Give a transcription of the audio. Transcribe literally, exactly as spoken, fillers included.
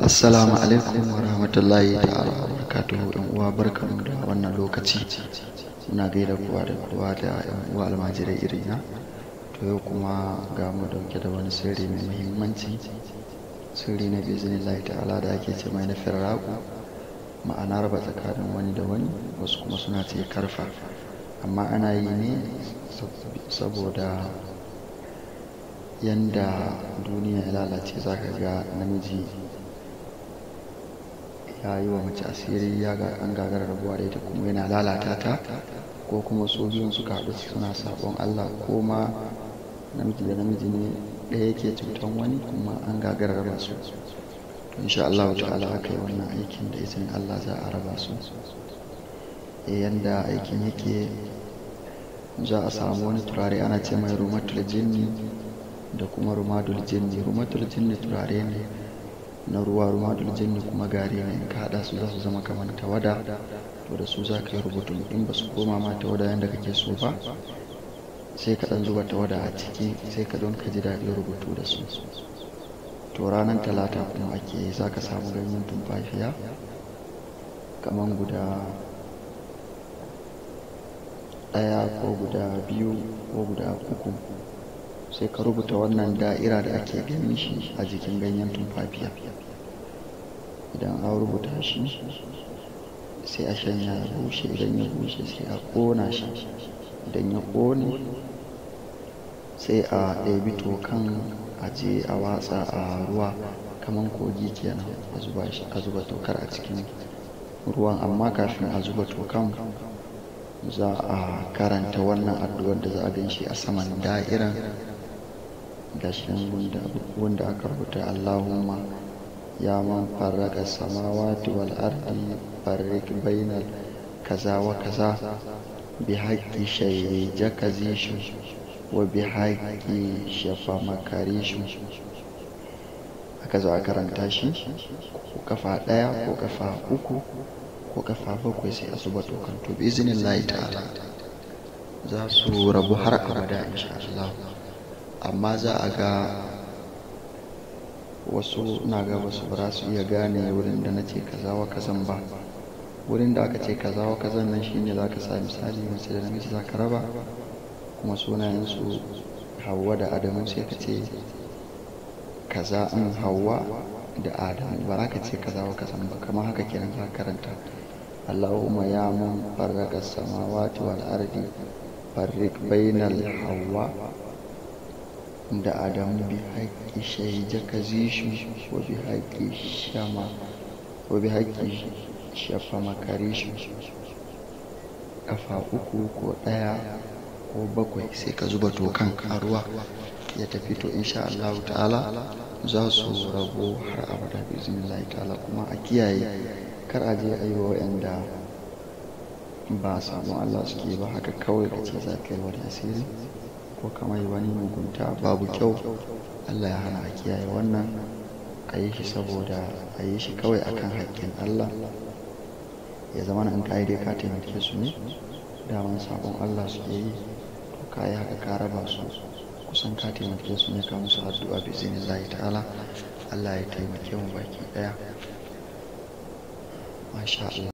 Assalamu alaikum wa rahmatullahi ta'ala wa barakatuhu. Yan uwa barkamu da wannan lokaci. Muna gaida kowa da kowa da yan uwa almajirai irina. To yau kuma ga mu dauke da wani sirri mai muhimmanci. Sirri na biznillahi ta'ala da ake ce mai na firraku. Ma'ana raba tsakanin wani da wani, wasu kuma suna ce karfa. Amma ana yi ne saboda yanda duniya ya lalace, zaka ga namiji ya yi wa mace asiri, ya ga an gagara rabuwa da ita kuma yana lalata ta, ko kuma su biyun suka haɗu suna sabon Allah, ko ma namiji da namiji ne ɗaya yake cutan wani kuma an gagara raba su. Insha Allah ta'ala aka yi wannan aikin da izinin Allah za a raba su. E yanda aikin yake, za a samu wani turare ana ce mai rumatul jinni da kuma rumadul jinni. Rumatul jinni turare ne na ruwa, rumadul jinni kuma gari ne. In ka haɗa su za su zama kamar tawada, to da su za ka yi rubutu. In ba su koma ma tawada yadda kake so ba, sai ka ɗan zuba tawada a ciki, sai ka don ka ji daɗin rubutu da su. To ranar talata kuma ake yi, za ka samu ganyen tumfafiya kamar guda ɗaya ko guda biyu ko guda uku, sai ka rubuta wannan da'ira da ake ganin shi a jikin ganyen tumfafiya. Idan an rubuta shi sai a shanya ya bushe. Idan ya bushe sai a ƙona shi. Idan ya ƙone sai a ɗebi tokan a je a watsa a ruwa kamar kogi kenan, a zuba shi, a zuba tokar a cikin ruwan. Amma kafin a zuba tokan za a karanta wannan addu'ar da za a gan shi a saman da'iran da shi wanda aka rubuta: Allahumma ya man farraqa samawati wal ardi farriq bainal kaza wa kaza bi haqqi shayyaka zishu wa bi haqqi shafa makarishu. Aka zo a karanta shi ko kafa ɗaya ko kafa uku ko kafa bakwai, sai a zuba tokan. To bi iznillahi ta'ala za su rabu har abada insha Allah. Amma za a ga wasu, na ga wasu ba za su iya gane wurin da na ce kaza wa kazan ba. Wurin da aka ce kaza wa kazan nan shine za ka sa misali mace da namiji za ka raba, kuma sunayensu Hauwa da Adamu, sai ka ce kaza in Hauwa da Adamu, ba za ka ce kaza wa kazan ba. Kamar haka kenan za ka karanta: Allahumma ya man farraqa samawati wal ardi farriq bainal Hauwa da Adamu bi haqqi shayyaka zishu wa bi haqqi shama wa bi haqqi shafa makarishu. Kafa uku ko ɗaya ko bakwai, sai ka zuba tokan a ruwa ya tafi. To insha Allah ta'ala za su rabu har abada bi iznillahi ta'ala. Kuma a kiyaye, kar a je a yi wa wa'anda ba samu Allah suke ba haka kawai ka ce za ka yi wani asiri ko kamar wani mugunta, babu kyau. Allah ya hana. A kiyaye wannan, a yi shi saboda a yi shi kawai akan haƙƙin Allah. Ya zama na in ka yi dai ka taimake su ne, daman sabon Allah suke yi, to ka yi haka ka raba su, kusan ka taimake su ne, ka musu addu'a bi iznillahi ta'ala. Allah ya taimake mu baki ɗaya. Masha Allah.